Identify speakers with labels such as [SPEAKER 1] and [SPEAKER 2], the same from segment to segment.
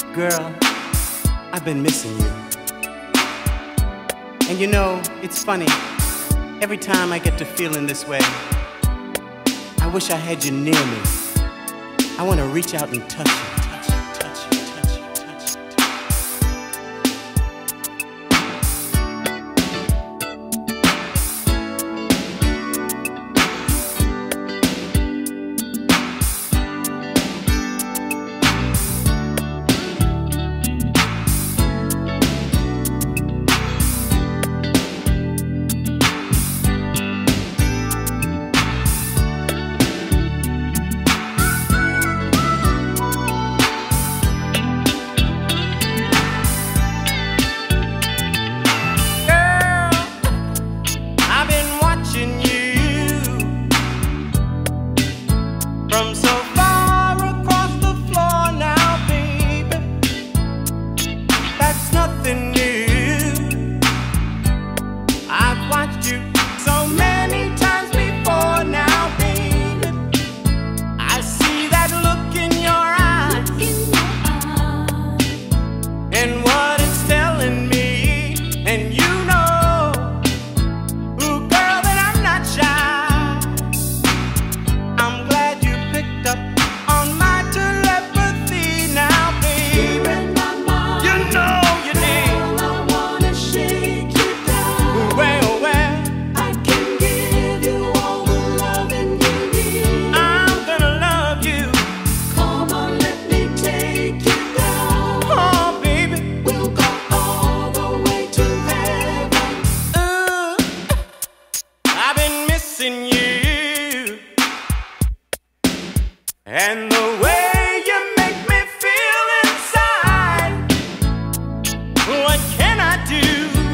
[SPEAKER 1] Girl, I've been missing you. And you know, it's funny, every time I get to feeling this way, I wish I had you near me. I want to reach out and touch you. From so far across the floor now, baby, that's nothing new. I've watched you so many times before now, baby. I see that look in your eyes, and what it's telling me, and you know, ooh, girl, that I'm not shy. I'm glad picked up on my telepathy now, baby. You're in my mind. You know you did. Girl, I wanna shake you down. Well, I can give you all the loving you need. I'm gonna love you. Come on, let me take you down. Oh, baby, we'll go all the way to heaven. I've been missing you. And the way you make me feel inside, what can I do?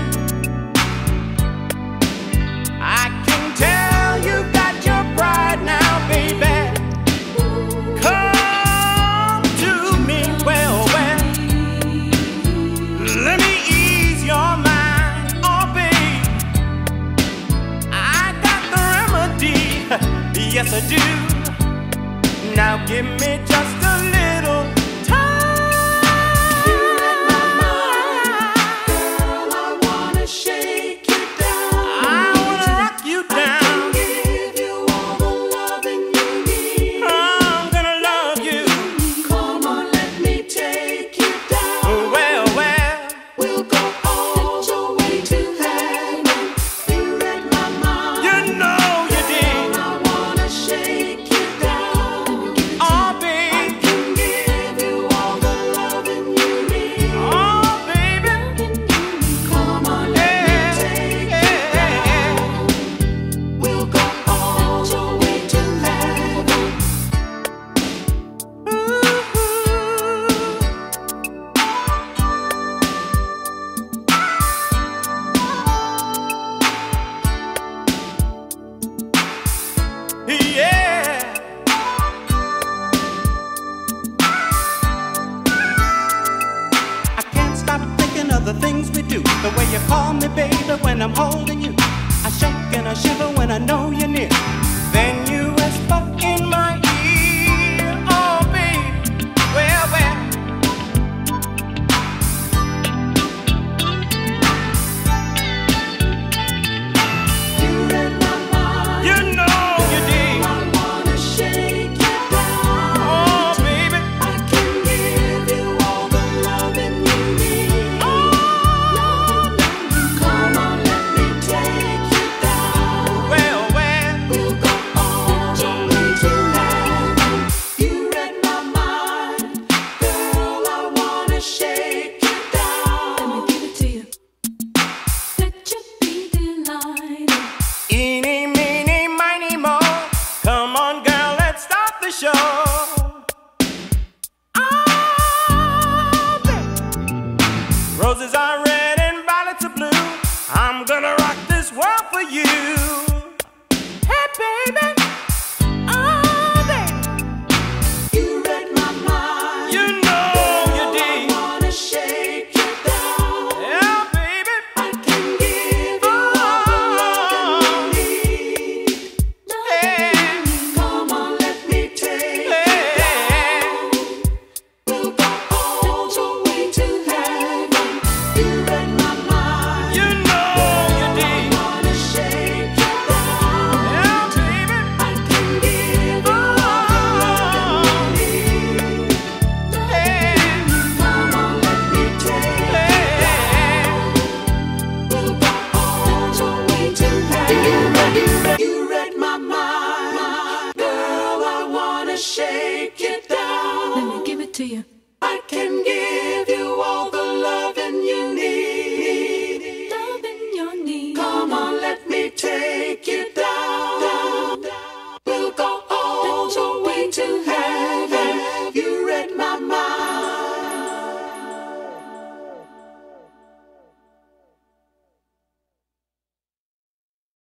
[SPEAKER 1] I can tell you got your pride now, baby. Come to me, well, let me ease your mind, oh, babe. I got the remedy, yes I do. Now give me just a little time. You're in my mind. Girl, I wanna shake you down. I wanna rock you down. I can give you all the loving you need. I'm gonna love you. Come on, let me take you down. Well, we'll go all the way to heaven. You're in my mind. You know you did. Girl, I wanna shake you down. The things we do, the way you call me baby when I'm holding you, I shake and I shiver when I know you're near. Then you whisper in my ear, oh baby, well. You're in my mind. You know you did. I wanna shake you down. Oh baby, I can give you all the loving you need. Show. Oh, baby. Roses are red and violets are blue. I'm gonna rock this world for you. Hey, baby.